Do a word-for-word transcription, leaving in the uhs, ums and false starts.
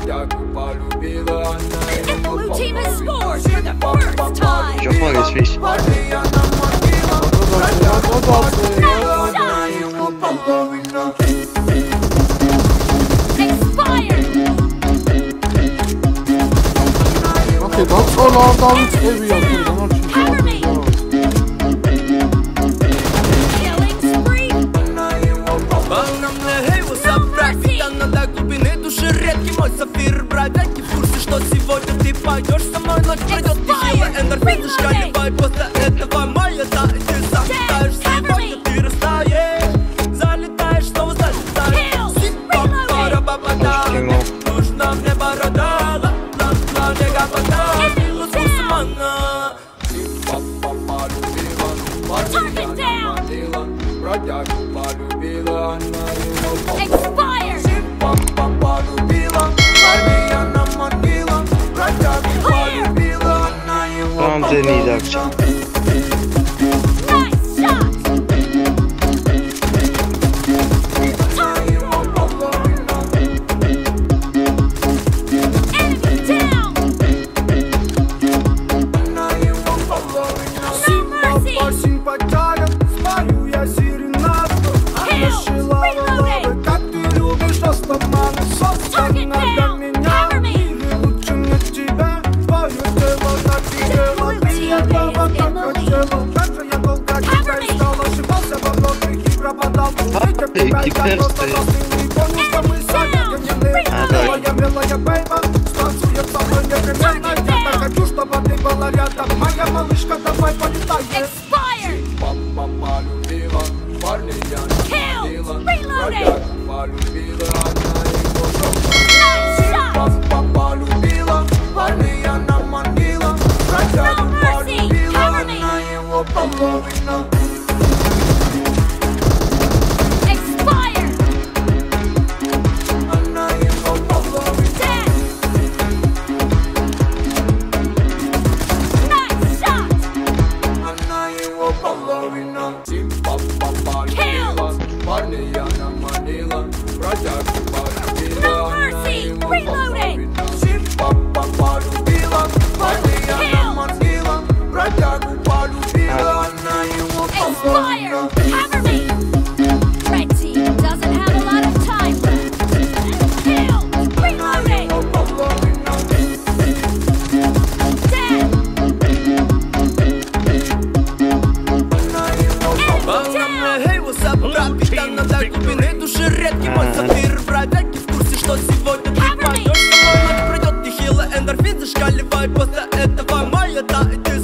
The blue team has scored for the first time. Joga esse fish. Okay, that's all our damage area. Cover me. Killing spree. Hey, what's up, брат? Питана до глубины души редкий мой сафир, брат. Веки в курсе, что сегодня ты пойдешь со мной, ночь пройдет нехило, эндорфин зашкаливай. После этого моя да, и ты сам летаешь. Сегодня ты растаешь, залетаешь, снова залетаешь. Сип-пап-пара-ба-ба-да. Нужна мне борода, ла-ла-ла, не гапота. Мило с мусульмана. Target down. Expired. Tam deneydi akşam. Nice shot. Enemy down. No mercy. Target down. Cover me. Expired. Kill. Reloading. Nice shot. No mercy. Cover me. Expired. Dead. Nice shot. Kill. No mercy. Reloading. Expired. Cover me. Red team doesn't have a lot of time left. Kill. Reloading. Dead. Enemy down. Hey, what's up, брат? Питана до глубины души редкий мой сафир, брат. Веки в курсе, что сегодня ты пойдешь со мной, ночь пройдет нехило, эндорфин зашкаливай. После этого моя да, и ты